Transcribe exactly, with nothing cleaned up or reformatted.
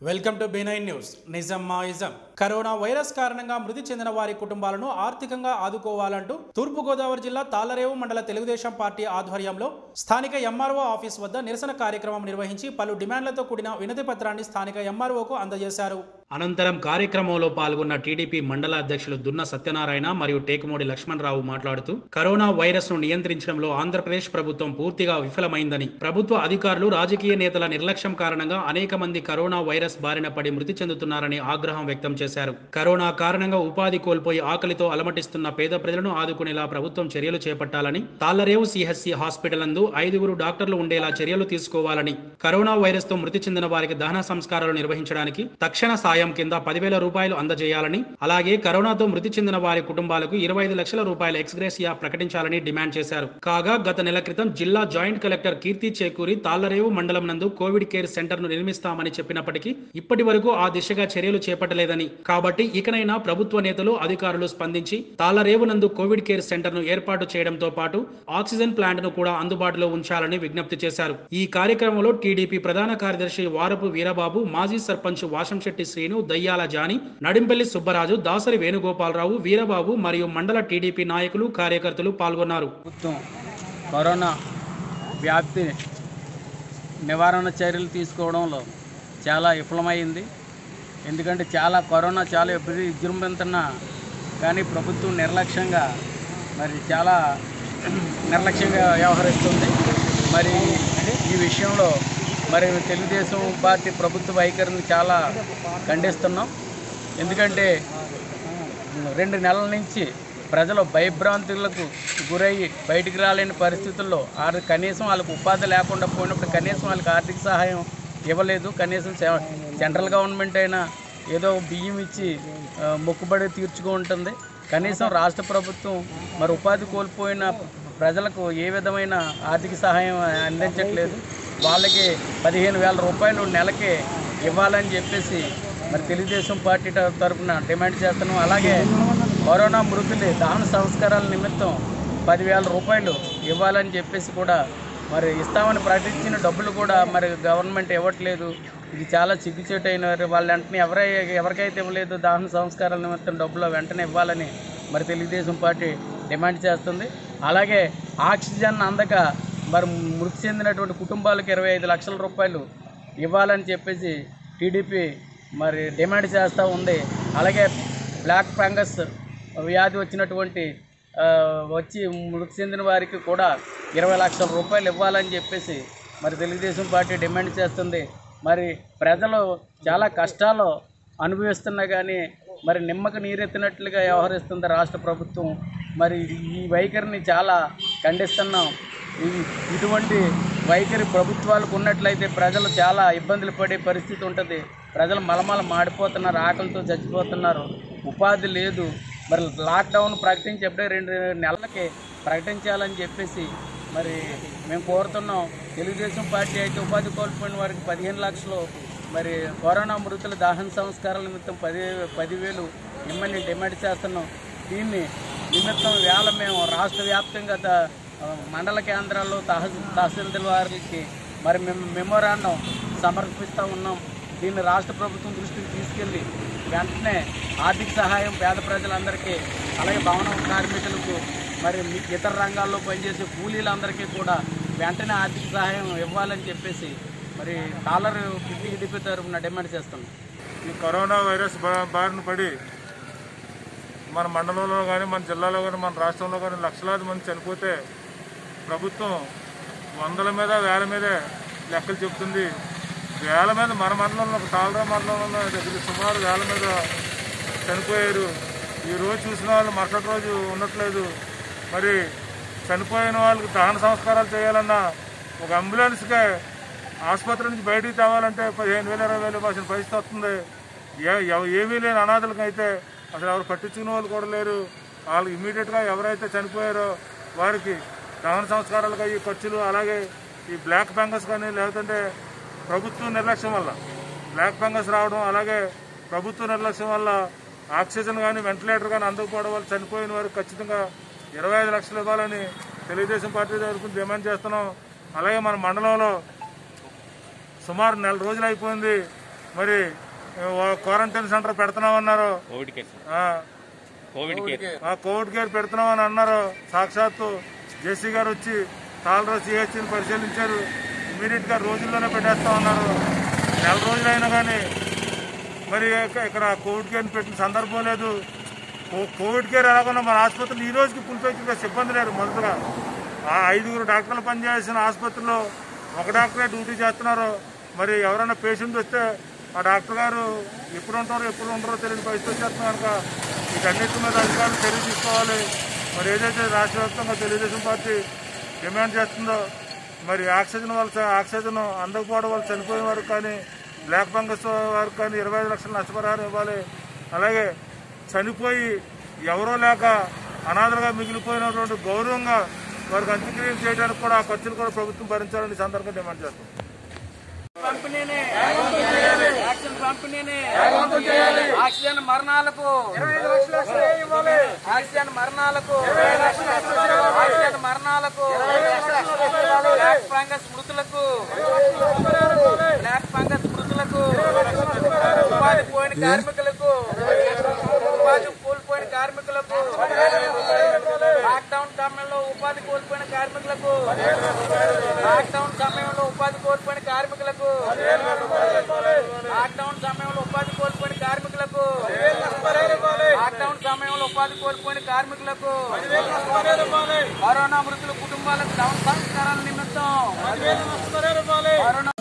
Welcome to B nine news. నిజం మా ism. Corona virus కారణంగా మృతి చెందిన వారి కుటుంబాలను ఆర్థికంగా ఆదుకోవాలంటూ తూర్పుగోదావరి జిల్లా తాళ్లరేవు మండల తెలుగుదేశం పార్టీ ఆధ్వర్యంలో స్థానిక ఎంఆర్ఓ ఆఫీస్ వద్ద నిరసన కార్యక్రమం నిర్వహించి పలు డిమాండ్లతో కూడిన వినతి పత్రాన్ని స్థానిక ఎంఆర్ఓకు అందజేశారు. అనంతరం కార్యక్రమంలో పాల్గొన్న టీడీపీ మండల అధ్యక్షులు దున్న సత్యనారాయణ మరియు టేకుమూడి లక్ష్మణరావు మాట్లాడుతూ కరోనా వైరస్ ను నియంత్రించడంలో ఆంధ్రప్రదేశ్ ప్రభుత్వం పూర్తిగా విఫలమైందని, ప్రభుత్వ అధికారులు రాజకీయ నేతల నిర్లక్ష్యం కారణంగా అనేక మంది కరోనా వైరస్ బారిన పడి మృతి చెందుతున్నారని ఆగ్రహం వ్యక్తం చేశారు. కరోనా కారణంగా ఉపాధి కోల్పోయి ఆకలితో అలమటిస్తున్న పేద ప్రజలను ఆదుకునేలా ప్రభుత్వం చర్యలు చేపట్టాలని, తాళ్లరేవు సిహెచ్సి హాస్పిటల్ నందు ఐదుగురు డాక్టర్లు ఉండేలా చర్యలు తీసుకోవాలని, కరోనా వైరస్ తో మృతి చెందిన వారికి దహన సంస్కారాలు నిర్వహించడానికి తక్షణ సాయం కింద పదివేల రూపాయలు అందజేయాలని, అలాగే కరోనాతో మృతి చెందిన వారి కుటుంబాలకు ఇరవై ఐదు లక్షల రూపాయల ఎక్స్గ్రేసియా ప్రకటించాలని డిమాండ్ చేశారు. కాగా గత నెల క్రితం జిల్లా జాయింట్ కలెక్టర్ కీర్తి చేకూరి తాళ్లరేవు మండలం నందు కోవిడ్ కేర్ సెంటర్ ను నిర్మిస్తామని చెప్పినప్పటికీ ఇప్పటి వరకు ఆ దిశగా చర్యలు చేపట్టలేదని, కాబట్టి ఇకనైనా ప్రభుత్వ నేతలు అధికారులు స్పందించి తాళ్లరేవు నందు కోవిడ్ కేర్ సెంటర్ ను ఏర్పాటు చేయడంతో పాటు ఆక్సిజన్ ప్లాంట్ ను కూడా అందుబాటులో ఉంచాలని విజ్ఞప్తి చేశారు. ఈ కార్యక్రమంలో టీడీపీ ప్రధాన కార్యదర్శి వారపు వీరబాబు, మాజీ సర్పంచ్ వాషంశెట్టి శ్రీను, దయ్యాల జాని, నడింపల్లి సుబ్బరాజు, దాసరి వేణుగోపాలరావు, వీరబాబు మరియు మండల టీడీపీ నాయకులు, కార్యకర్తలు పాల్గొన్నారు. కరోనా వ్యాప్తి నివారణ చర్యలు తీసుకోవడంలో చాలా విఫలమైంది. ఎందుకంటే చాలా కరోనా చాలా విజృంభిస్తున్నా కానీ ప్రభుత్వం నిర్లక్ష్యంగా మరి చాలా నిర్లక్ష్యంగా వ్యవహరిస్తుంది. మరి ఈ విషయంలో మరి తెలుగుదేశం పార్టీ ప్రభుత్వ వైఖరిని చాలా ఖండిస్తున్నాం. ఎందుకంటే రెండు నెలల నుంచి ప్రజలు భయభ్రాంతులకు గురయ్యి బయటికి రాలేని పరిస్థితుల్లో ఆరు కనీసం వాళ్ళకు ఉపాధి లేకుండా పోయినప్పుడు కనీసం వాళ్ళకి ఆర్థిక సహాయం ఇవ్వలేదు. కనీసం సెంట్రల్ గవర్నమెంట్ అయినా ఏదో బియ్యం ఇచ్చి మొక్కుబడి తీర్చుకుంటుంది. కనీసం రాష్ట్ర ప్రభుత్వం మరి ఉపాధి కోల్పోయిన ప్రజలకు ఏ విధమైన ఆర్థిక సహాయం అందించట్లేదు. వాళ్ళకి పదిహేను వేల రూపాయలు నెలకి ఇవ్వాలని చెప్పేసి మరి తెలుగుదేశం పార్టీ తరఫున డిమాండ్ చేస్తున్నాం. అలాగే కరోనా మృతులు దహన సంస్కారాల నిమిత్తం పదివేల రూపాయలు ఇవ్వాలని చెప్పేసి కూడా మరి ఇస్తామని ప్రకటించిన డబ్బులు కూడా మరి గవర్నమెంట్ ఇవ్వట్లేదు. ఇది చాలా సిగ్గుచేటు అయిన వాళ్ళ వెంటనే ఎవరై ఎవరికైతే ఇవ్వలేదు దహన సంస్కారాల నిమిత్తం డబ్బులు వెంటనే ఇవ్వాలని మరి తెలుగుదేశం పార్టీ డిమాండ్ చేస్తుంది. అలాగే ఆక్సిజన్ అందక మరి మృతి చెందినటువంటి కుటుంబాలకు ఇరవై ఐదు లక్షల రూపాయలు ఇవ్వాలని చెప్పేసి టీడీపీ మరి డిమాండ్ చేస్తూ ఉంది. అలాగే బ్లాక్ ఫంగస్ వ్యాధి వచ్చినటువంటి వచ్చి మృతి చెందిన వారికి కూడా ఇరవై లక్షల రూపాయలు ఇవ్వాలని చెప్పేసి మరి తెలుగుదేశం పార్టీ డిమాండ్ చేస్తుంది. మరి ప్రజలు చాలా కష్టాలు అనుభవిస్తున్నా కానీ మరి నిమ్మకు నీరెత్తినట్లుగా వ్యవహరిస్తుంది రాష్ట్ర ప్రభుత్వం. మరి ఈ వైఖరిని చాలా ఖండిస్తున్నాం. ఇటువంటి వైఖరి ప్రభుత్వాలకు ఉన్నట్లయితే ప్రజలు చాలా ఇబ్బందులు పడే పరిస్థితి ఉంటుంది. ప్రజలు మలమల మాడిపోతున్నారు, ఆకలితో చచ్చిపోతున్నారు, ఉపాధి లేదు. మరి లాక్డౌన్ ప్రకటించి ఎప్పుడే రెండు నెలలకి ప్రకటించాలని చెప్పేసి మరి మేము కోరుతున్నాం. తెలుగుదేశం పార్టీ అయితే ఉపాధి కోల్పోయిన వారికి పదిహేను లక్షలు, మరి కరోనా మృతుల దహన సంస్కారాల నిమిత్తం పది పదివేలు ఇమ్మని డిమాండ్ చేస్తున్నాం. దీన్ని నిమిత్తం వేళ మేము రాష్ట్ర వ్యాప్తంగా మండల కేంద్రాల్లో తహసీ తహసీల్దార్ వారికి మరి మేము మెమోరాండం సమర్పిస్తూ ఉన్నాం. దీన్ని రాష్ట్ర ప్రభుత్వం దృష్టికి తీసుకెళ్ళి వెంటనే ఆర్థిక సహాయం పేద ప్రజలందరికీ, అలాగే భవన కార్మికులకు, మరి ఇతర రంగాల్లో పనిచేసే కూలీలందరికీ కూడా వెంటనే ఆర్థిక సహాయం ఇవ్వాలని చెప్పేసి మరి తాళ్లరు టీడీపీ తరఫున డిమాండ్ చేస్తున్నాం. ఈ కరోనా వైరస్ బారిన పడి మన మండలంలో కానీ, మన జిల్లాలో కానీ, మన రాష్ట్రంలో కానీ లక్షలాది మంది చనిపోతే ప్రభుత్వం వందల మీద వేల మీదే లెక్కలు చెప్తుంది. వేల మీద మన మండలంలో తాళ్లరేవు మండలంలో దగ్గర సుమారు వేల మీద చనిపోయారు. ఈరోజు చూసిన వాళ్ళు మరుసటి రోజు ఉండట్లేదు. మరి చనిపోయిన వాళ్ళకి దహన సంస్కారాలు చేయాలన్నా ఒక అంబులెన్స్కే ఆసుపత్రి నుంచి బయటికి తేవాలంటే పదిహేను వేలు ఇరవై వేలు ఇవ్వాల్సిన పరిస్థితి వస్తుంది. ఏమీ లేని అనాథలకు అయితే అసలు ఎవరు పట్టించుకునే వాళ్ళు కూడా లేరు. వాళ్ళకి ఇమీడియట్గా ఎవరైతే చనిపోయారో వారికి దహన సంస్కారాలకు అయ్యే ఖర్చులు, అలాగే ఈ బ్లాక్ ఫంగస్ కానీ లేకపోతే ప్రభుత్వ నిర్లక్ష్యం వల్ల బ్లాక్ ఫంగస్ రావడం, అలాగే ప్రభుత్వ నిర్లక్ష్యం వల్ల ఆక్సిజన్ కానీ వెంటిలేటర్ కానీ అందకపోవడం వల్ల చనిపోయిన వారికి ఖచ్చితంగా ఇరవై ఐదు లక్షలు ఇవ్వాలని తెలుగుదేశం పార్టీ తరఫున డిమాండ్ చేస్తున్నాం. అలాగే మన మండలంలో సుమారు నెల రోజులు అయిపోయింది. మరి క్వారంటైన్ సెంటర్ పెడుతున్నామన్నారు, కోవిడ్ కేర్ పెడుతున్నామని అన్నారు. సాక్షాత్తు జేసీ గారు వచ్చి తాళరా సిహెచ్ని పరిశీలించారు. ఇమీడియట్ గా రోజుల్లోనే పెట్టేస్తామన్నారు. నెల రోజులైనా కానీ మరి ఇక్కడ కోవిడ్ కేర్ పెట్టిన సందర్భం లేదు. కోవిడ్ కేర్ ఎలాగన్నా మన ఆసుపత్రులు ఈ రోజుకి పులిపెచ్చిన సిబ్బంది లేరు. మొదటగా ఆ ఐదుగురు డాక్టర్లు పనిచేసిన ఆసుపత్రిలో ఒక డాక్టరే డ్యూటీ చేస్తున్నారు. మరి ఎవరైనా పేషెంట్ వస్తే ఆ డాక్టర్ గారు ఎప్పుడు ఉంటారో ఎప్పుడు ఉంటారో తెలియని పరిస్థితి వచ్చేస్తున్నారు కనుక వీటన్నిటి మీద అధికారులు చర్య తీసుకోవాలి. మరి ఏదైతే రాష్ట్ర వ్యాప్తంగా తెలుగుదేశం పార్టీ డిమాండ్ చేస్తుందో మరి ఆక్సిజన్ వల్ల ఆక్సిజన్ అందకపోవడం వల్ల చనిపోయిన వారికి కానీ బ్లాక్ ఫంగస్ వారికి కానీ ఇరవై ఐదు లక్షల నష్టపరిహారం ఇవ్వాలి. అలాగే చనిపోయి ఎవరో లేక అనాథలుగా మిగిలిపోయినటువంటి గౌరవంగా వారికి అంత్యక్రియలు చేయడానికి కూడా ఆ ఖర్చులు కూడా ప్రభుత్వం భరించాలని సందర్భంగా డిమాండ్ చేస్తాం. ఆక్సిజన్ మరణాలకు ఆక్సిజన్ మరణాలకు ఆక్సిజన్ మరణాలకు బ్లాక్ ఫంగస్ మృతులకు బ్లాక్ ఫంగస్ మృతులకు ఉపాధి పోయిన కార్మికులకు ఉపాధి కోల్పోయిన కార్మికులకు లాక్డౌన్ సమయంలో ఉపాధి కోల్పోయిన కార్మికులకు లాక్డౌన్ సమయంలో ఉపాధి కోల్పోయిన కార్మికులకు లాక్డౌన్ సమయంలో ఉపాధి కోల్పోయిన కార్మికులకు లాక్డౌన్ సమయంలో ఉపాధి కోల్పోయిన కార్మికులకు కరోనా మృతుల కుటుంబాలకు సంస్కారాల నిమిత్తం